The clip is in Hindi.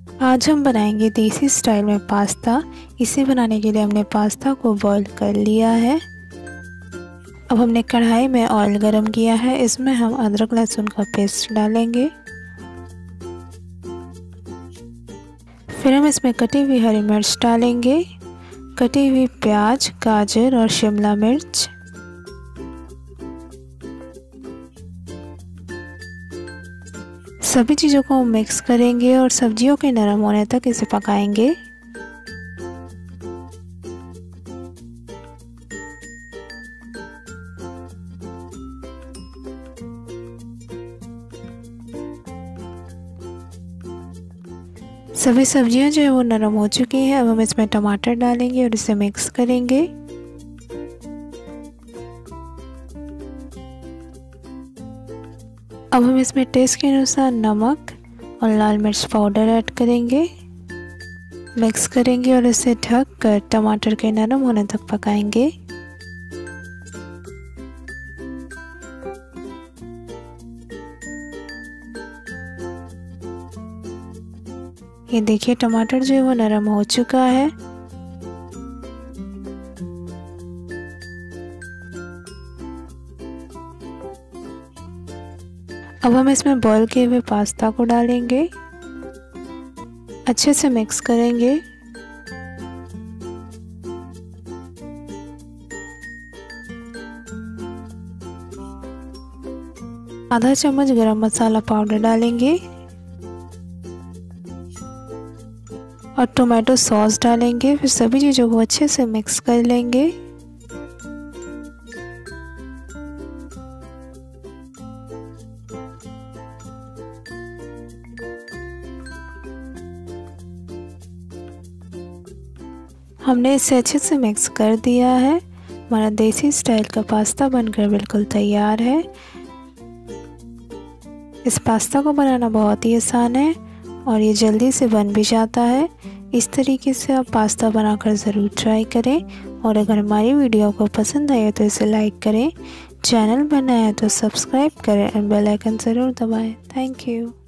आज हम बनाएंगे देसी स्टाइल में पास्ता। इसे बनाने के लिए हमने पास्ता को बॉईल कर लिया है। अब हमने कढ़ाई में ऑयल गरम किया है। इसमें हम अदरक लहसुन का पेस्ट डालेंगे। फिर हम इसमें कटी हुई हरी मिर्च डालेंगे, कटी हुई प्याज, गाजर और शिमला मिर्च। सभी चीज़ों को मिक्स करेंगे और सब्जियों के नरम होने तक इसे पकाएंगे। सभी सब्जियां जो है वो नरम हो चुकी हैं। अब हम इसमें टमाटर डालेंगे और इसे मिक्स करेंगे। अब हम इसमें टेस्ट के अनुसार नमक और लाल मिर्च पाउडर ऐड करेंगे, मिक्स करेंगे और इसे ढक कर टमाटर के नरम होने तक पकाएंगे। ये देखिए टमाटर जो है वो नरम हो चुका है। अब हम इसमें बॉईल किए हुए पास्ता को डालेंगे, अच्छे से मिक्स करेंगे। आधा चम्मच गरम मसाला पाउडर डालेंगे और टोमेटो सॉस डालेंगे। फिर सभी चीज़ों को अच्छे से मिक्स कर लेंगे। हमने इसे अच्छे से मिक्स कर दिया है। हमारा देसी स्टाइल का पास्ता बनकर बिल्कुल तैयार है। इस पास्ता को बनाना बहुत ही आसान है और ये जल्दी से बन भी जाता है। इस तरीके से आप पास्ता बनाकर ज़रूर ट्राई करें और अगर हमारी वीडियो को पसंद आए तो इसे लाइक करें, चैनल बनाया तो सब्सक्राइब करें और बेल आइकन ज़रूर दबाएं। Thank you.